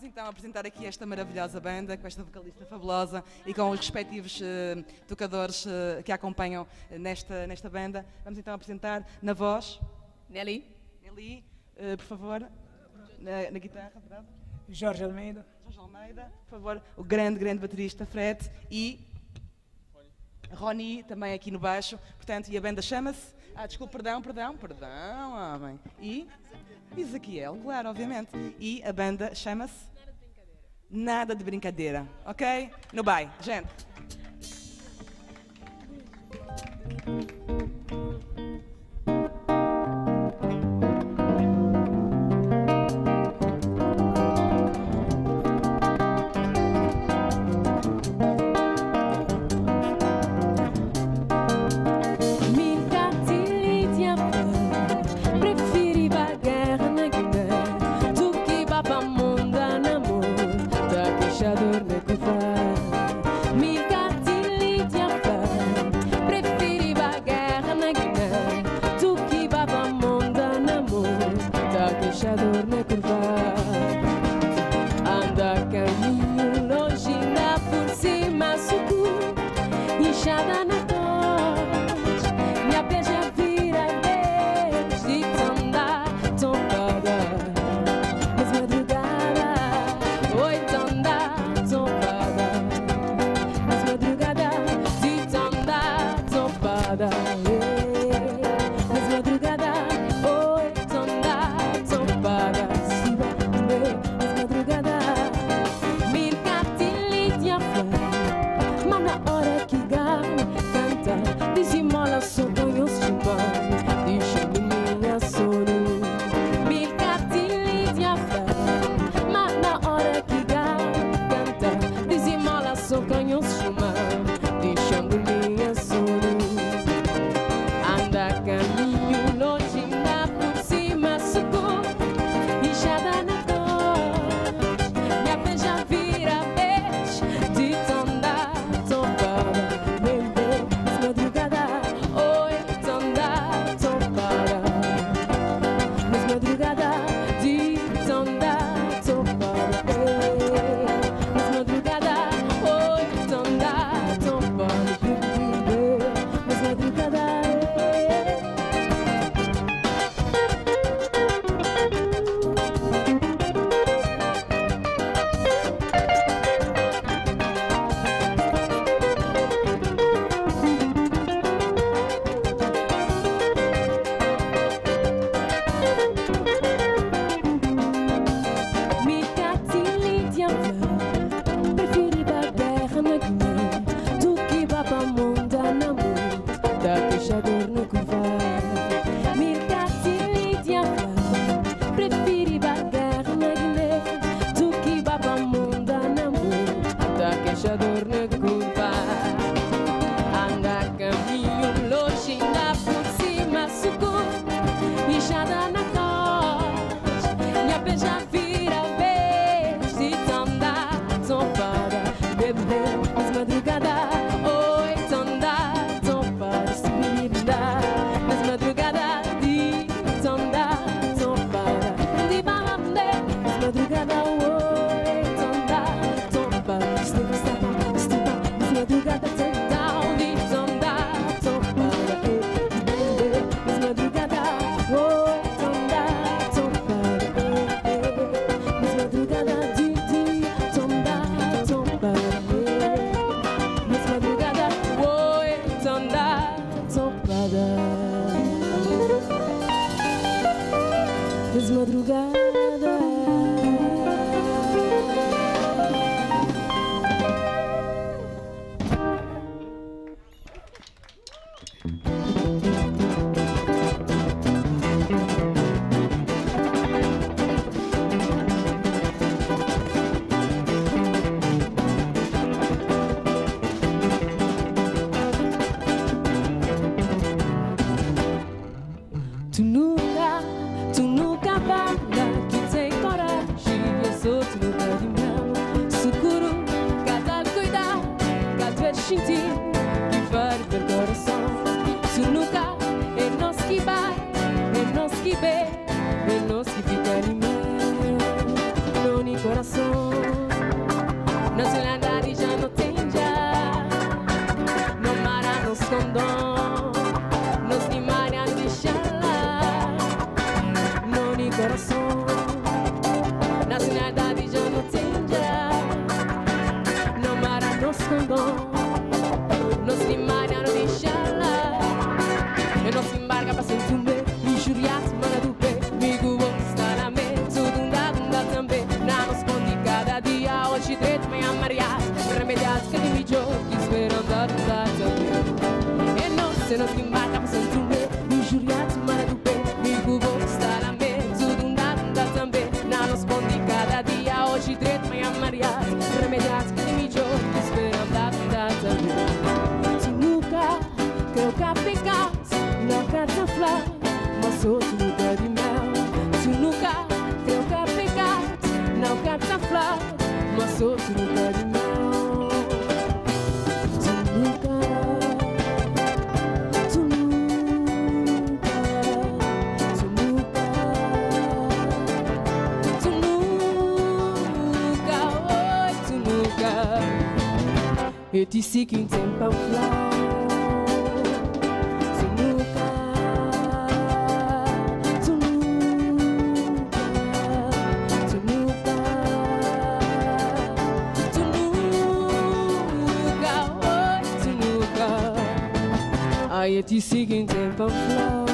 Vamos então apresentar aqui esta maravilhosa banda, com esta vocalista fabulosa e com os respectivos tocadores que a acompanham nesta banda. Vamos então apresentar na voz... Nelly. Nelly, por favor, na guitarra, verdade? Jorge Almeida. Jorge Almeida, por favor, o grande baterista Fred e... Rony, também aqui no baixo. Portanto, e a banda chama-se... desculpe, perdão, homem. E... Ezequiel, claro, obviamente. E a banda chama-se... Nada de brincadeira, ok? No bye, gente. Tu nunca bala, tu tem coragem, eu sou tu nunca de mão. Seguro, cada cuidar, cada sentir, que vai ter coração. Tu nunca, é nós que vai, é nós que vê, é nós que fica em mim, no coração. escondam. Não se imagina, não deixa lá. Eu não se embarca para sentir um beijo. Injuriato, mana do pé. Amigo, vou estar na mente. Tudo dá também. Não respondi cada dia. Hoje direito, manhã mareado. Remediado, que nem me jogo. Esperando dá também. Eu não sei, não se embarca para sentir um beijo. Injuriato, mana do pé. Amigo, vou estar na mente. Tudo dá também. Não respondi cada dia. Hoje direito, manhã mareado. Remediado, que nem me jogo. Esperando dá também. Tu nunca creu que há pecado. Não canta flor, mas outro lugar de mel. Tu nunca creu que há pecado. Não canta flor, mas outro lugar de mel. Tu nunca, tu nunca, tu nunca, tu nunca, oi, tu nunca. Eu disse que tem para falar. I te sigo em tempo a flor.